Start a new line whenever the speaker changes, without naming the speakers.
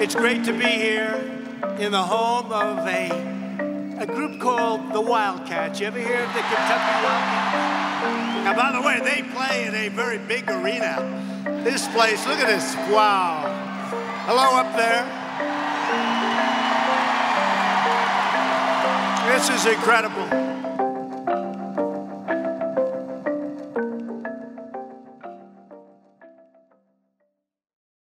It's great to be here in the home of a group called the Wildcats. You ever hear of the Kentucky Wildcats? Now, by the way, they play in a very big arena. This place, look at this, wow. Hello up there. This is incredible.